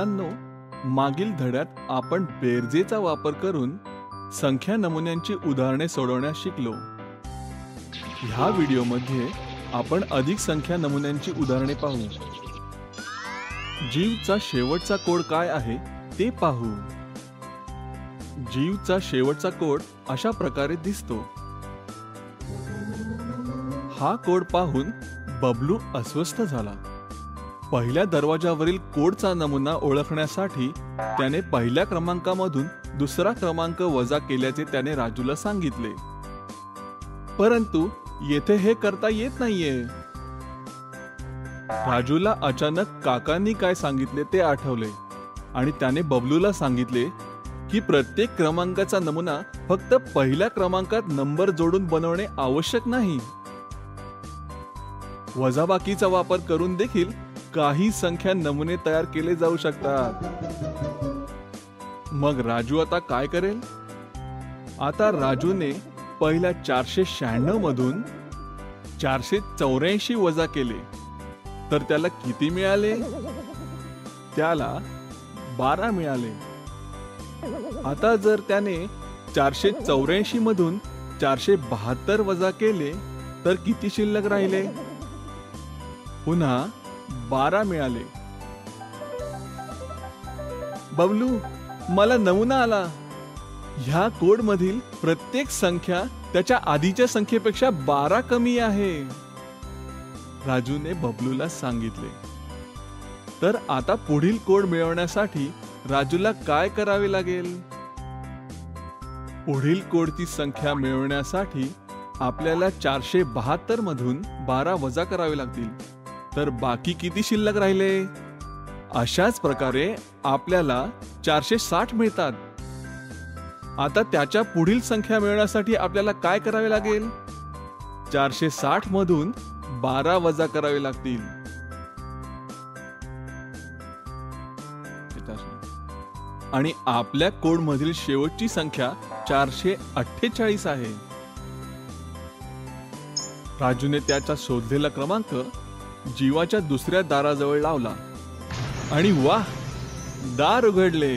मुलांनो, मागील धड्यात आपण बेरजेचा वापर करून संख्या नमुन्यांची उदाहरणे सोडवण्यास शिकलो। ह्या व्हिडिओमध्ये आपण अधिक संख्या नमुन्यांची उदाहरणे पाहू। जीवचा शेवटचा कोड काय आहे ते पाहू। जीवचा शेवटचा कोड अशा प्रकारे दिसतो। हा कोड पाहून बबलू अस्वस्थ झाला। पहिल्या दरवाजावरील कोडचा नमुना ओळखण्यासाठी त्याने पहिल्या क्रमांकामधून दुसरा क्रमांक वजा केल्याचे त्याने राजूला सांगितले, परंतु येथे हे करता येत नाहीये। राजूला अचानक काकांनी काय सांगितले ते आठवले आणि त्याने बबलूला सांगितले की प्रत्येक क्रमांकाचा नमुना फक्त पहिल्या क्रमांकात नंबर जोडून बनवणे आवश्यक नाही। वजाबाकीचा वापर करून देखील काही संख्या नमुने तयार केले जाऊ शकतात। मग राजू आता काय करेल? आता राजूने पहिल्या 496 मधून 484 वजा केले तर त्याला किती मिळाले? त्याला 12 मिळाले। आता जर त्याने 484 मधून 472 वजा केले तर किती शिल्लक राहिले? पुन्हा 12 मिळाले। बबलू, मला नमुना आला। ह्या कोड मधील प्रत्येक संख्या त्याच्या आधीच्या संख्येपेक्षा 12 कमी आहे, राजूने बबलूला सांगितले। तर आता पुढील कोड मिळवण्यासाठी राजूला काय करावे लागेल? पुढील कोडची संख्या मिळवण्यासाठी आपल्याला 472 मधून 12 वजा करावे लागतील, तर बाकी किती शिल्लक राहिले? अशाच प्रकारे आपल्याला 460 मिळतात। आता त्याच्या पुढील संख्या मिळवण्यासाठी आपल्याला काय करावे लागेल? 460 मधून 12 वजा करावे लागतील। आणि आपल्या कोड मधील शेवटची संख्या 448 आहे। राजूने त्याचा शोधलेला क्रमांक जीवाच्या दुसऱ्या दाराजवळ लावला आणि वाह, दार उघडले।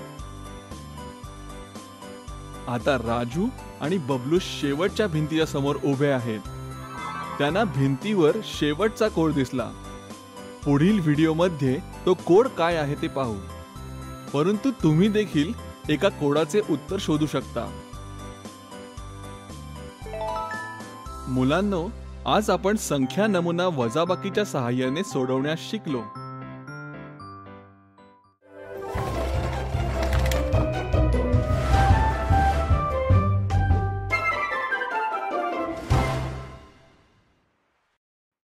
आता राजू आणि बबलू शेवटच्या भिंतीच्या समोर उभे आहेत। त्यांना भिंतीवर शेवटचा कोड दिसला। पुढील व्हिडिओमध्ये तो कोड काय आहे ते पाहू, परंतु तुम्ही देखील एका कोडाचे उत्तर शोधू शकता। मुलांनो, आज आपण संख्या नमुना वजाबाकीच्या सहाय्याने सोडवण्यास शिकलो।